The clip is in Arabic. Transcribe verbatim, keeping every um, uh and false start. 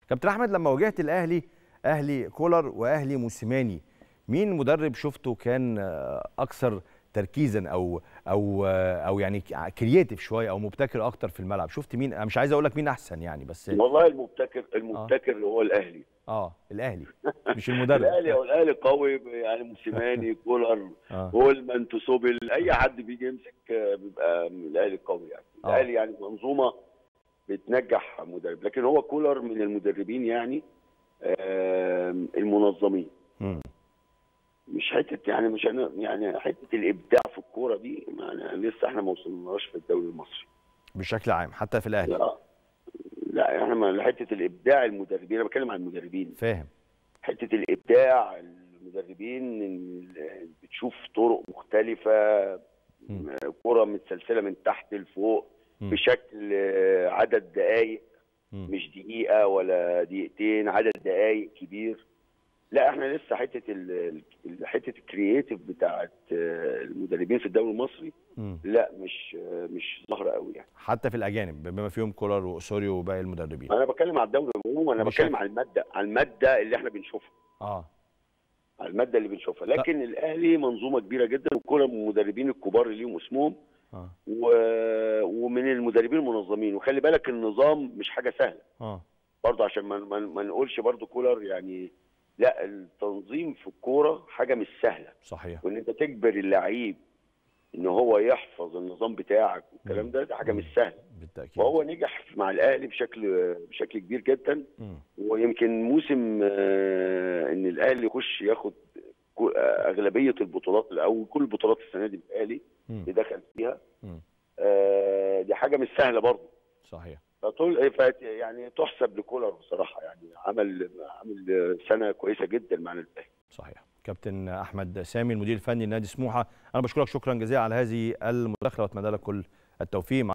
كابتن احمد، لما واجهت الاهلي، اهلي كولر واهلي موسيماني، مين مدرب شفته كان اكثر تركيزا او او او يعني كرييتيف شويه او مبتكر اكتر في الملعب؟ شفت مين؟ انا مش عايز اقول لك مين احسن يعني، بس والله المبتكر المبتكر اه اللي هو الاهلي. اه الاهلي مش المدرب. الاهلي او الاهلي قوي يعني، موسيماني، كولر، اه هولمان، توسوبل، اي حد بيجي يمسك بيبقى الاهلي قوي يعني. اه الاهلي يعني منظومه بتنجح مدرب، لكن هو كولر من المدربين يعني المنظمين. امم مش حته يعني مش أنا يعني حته الابداع في الكوره دي يعني لسه احنا ما وصلناش في الدوري المصري بشكل عام حتى في الاهلي. لا لا احنا ما حته الابداع المدربين، انا بتكلم عن المدربين. فاهم. حته الابداع المدربين بتشوف طرق مختلفه، كره متسلسله من تحت لفوق بشكل عدد دقائق، مش دقيقه ولا دقيقتين، عدد دقائق كبير. لا احنا لسه حته ال حته الكرييتيف بتاعت المدربين في الدوري المصري م. لا مش مش ظاهره قوي يعني، حتى في الاجانب بما فيهم كولر واوسوريو وباقي المدربين. انا بتكلم على الدوري عموما، انا بتكلم على الماده على الماده اللي احنا بنشوفها. اه على الماده اللي بنشوفها، لكن لا. الاهلي منظومه كبيره جدا، وكل من المدربين الكبار اللي ليهم اسمهم اه و... ومن المدربين المنظمين. وخلي بالك النظام مش حاجه سهله اه برضه، عشان ما, ما... ما نقولش برضه كولر يعني لا، التنظيم في الكوره حاجه مش سهله. صحيح. وان انت تجبر اللعيب ان هو يحفظ النظام بتاعك والكلام ده، ده حاجه مش سهله بالتاكيد. وهو نجح مع الاهلي بشكل بشكل كبير جدا. م. ويمكن موسم آه ان الاهلي يخش ياخد اغلبيه البطولات او كل البطولات السنه دي الاهلي اللي دخل فيها، آه دي حاجه مش سهله برضه. صحيح. فطول يعني تحسب لكولر بصراحه، يعني عمل عمل سنه كويسه جدا مع الاهلي. صحيح. كابتن احمد سامي المدير الفني لنادي سموحه، انا بشكرك شكرا جزيلا على هذه المداخله واتمنى لك كل التوفيق.